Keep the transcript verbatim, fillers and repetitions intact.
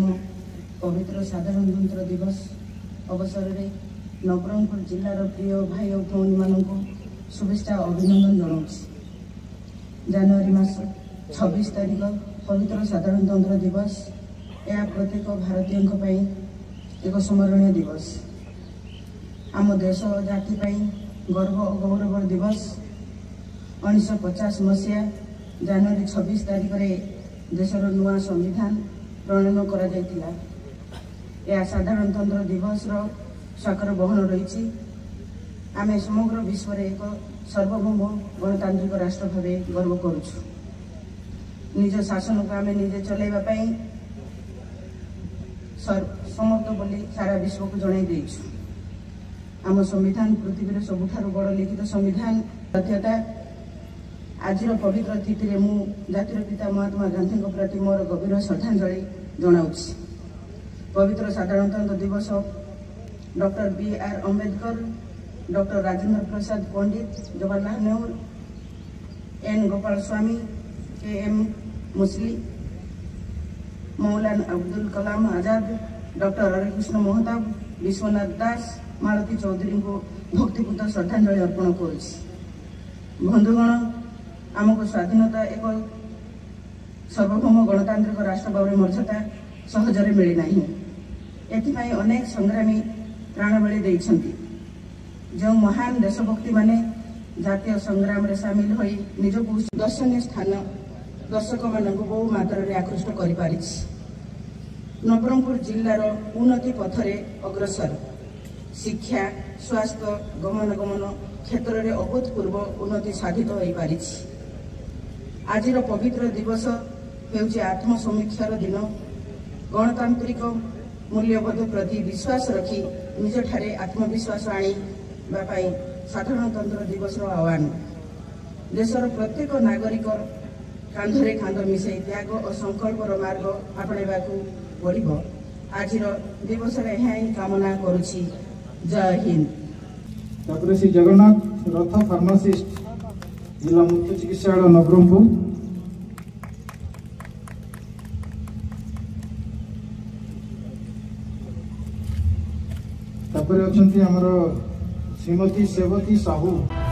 पवित्र साधारणतंत्र दिवस अवसर में नबरंगपुर जिलार प्रिय भाई और भौणी मान शुभेच्छा अभिनंदन जनाऊँ। जनवरी मास छब्बीस तारीख पवित्र साधारणतंत्र दिवस यह प्रत्येक भारतीय एक स्मरणीय दिवस। आम देश जाति गर्व और गौरव दिवस। उन्नीस पचास मसीहा जनवरी छब्बीस तारीख में देशर नुआ संविधान प्रणयन करा जायतिला। यह साधारणतंत्र दिवस साकार बहन रही। आम समग्र विश्व में एक सार्वभौम गणतांत्रिक राष्ट्र भाव गर्व करुछु। निज शासन को आम निजे चलैवाई समर्थ बोली सारा विश्व को जन देछु। आम संविधान पृथ्वी सबुठारु बड़ लिखित संविधान सत्यता। आज पवित्र तिथि में मु जातिर पिता महात्मा गांधी प्रति मोर गभीर श्रद्धांजलि जनाऊँगी। पवित्र साधारणतंत्र दिवस doctor B R Ambedkar, doctor Rajendra Prasad Pandit, Jawaharlal Nehru, N Gopal Swami, K M Munshi, Maulana Abdul Kalam Azad, doctor Harekrushna Mahtab, Biswanath Das, Malati Choudhury को भक्तिपूत श्रद्धांजलि अर्पण करुछि। बंधुगण, आमको स्वाधीनता एक सार्वभौम गणतांत्रिक राष्ट्र भाव मर्यादा सहजरे मिली नहीं। एथिपाई अनेक संग्रामी प्राणबली देइछन्ति। जो महान देशभक्ति माने जातीय संग्राम रे सामिल होई निजको दर्शनीय स्थान दर्शक मानक बहु मात्रा आकृष्ट करि पारिछि। नबरंगपुर जिलार उन्नति पथरे अग्रसर। शिक्षा, स्वास्थ्य, गमनागमन क्षेत्र में अभूतपूर्व उन्नति साधित हो पारिछि। आज पवित्र दिवस हेउछि आत्मसमीक्षार दिन। गणतांत्रिक मूल्यबोध प्रति विश्वास रखी निज ठारे आत्मविश्वास आनिबापी साधारणतंत्र दिवस आह्वान। देशर प्रत्येक नागरिक कांधरे कांध मिसाई त्याग और संकल्पर मार्ग आपणाइबाकू पड़िबो। आज दिवस यह कामना करुछि। जय हिंद। डॉक्टर श्री जगन्नाथ रथ फार्मासिस्ट जिला मुख्य चिकित्सालय नबरंगपुर। तापर अछंती हमर श्रीमती सेवती साहू।